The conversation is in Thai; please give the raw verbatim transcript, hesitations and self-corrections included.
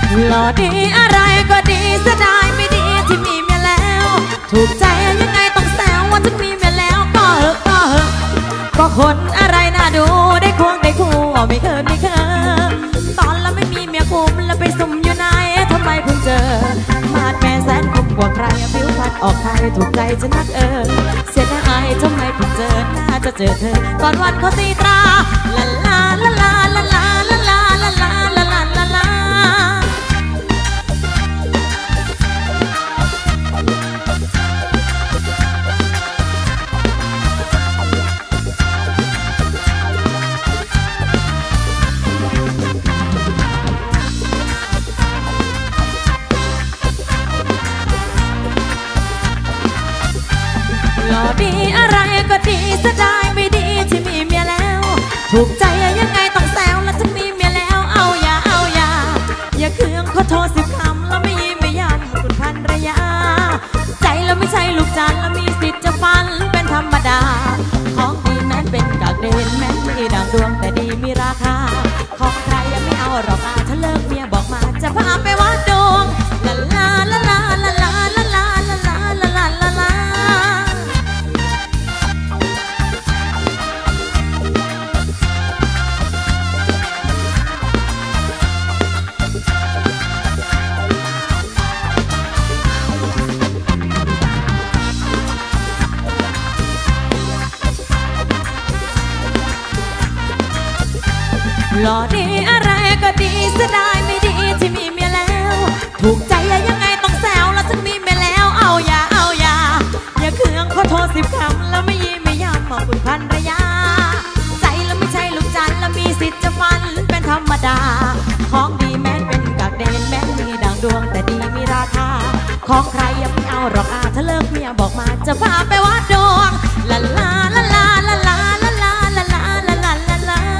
หล่อดีอะไรก็ดีเสียดายไม่ดีที่มีเมียแล้วถูกใจยังไงต้องแซวว่าถึงมีเมียแล้วก็เหอะก็เหอะก็คนอะไรน่าดูได้ควงได้คู่ไม่เคยไม่เคยตอนเราไม่มีเมียคุมแล้วไปสุ่มอยู่ไหนทำไมเพิ่งเจอมาดแม่แสนคมกว่าใครผิวพรรณออกใครถูกใจจะนักเออเสียดายทำไมเพิ่งเจอน่าจะเจอเธอก่อนวันเขาตีตราลาลาลาลาลาลาลาลาลาลาลาลาลาลาหล่อดีอะไรก็ดีเสียดายไม่ดีที่มีเมียแล้วถูกใจยังไงต้องแซวแล้วถึงมีเมียแล้วเอาอย่าเอาอย่าอย่าเคืองขอโทษสิบคำแล้วไม่ยิ้มไม่ย้ำคุณพันระยะใจแล้วไม่ใช่ลูกจันแล้วมีสิทธิ์จะฟันเป็นธรรมดาของดีแม้เป็นกากเดนแม้ไม่ดังดวงแต่ดีมีราคาของใครยังไม่เอาหรอกอาถ้าเลิกเมียบอกมาจะพาไปวัดดวงลาลาลาลาลาลาลาลาลาลาลาลาลาลาหล่อดีอะไรก็ดีเสียดายไม่ดีที่มีเมียแล้วถูกใจยังไงต้องแซวแล้วถึงมีเมียแล้วเอาอย่าเอาอย่าอย่าเคืองขอโทษสิบคำแล้วไม่ยิ้มไม่ย้ำบอกคุณพันระยะใจแล้วไม่ใช่ลูกจันแล้วมีสิทธิ์จะฟันเป็นธรรมดาของดีแม้เป็นกากเดนแม้มีดังดวงแต่ดีมีราคาของใครยังไม่เอาหรอกอาถ้าเลิกเมียบอกมาจะพาไปวัดดวงลาลาลาลาลาลาลาลาลาลาลาลาลาลา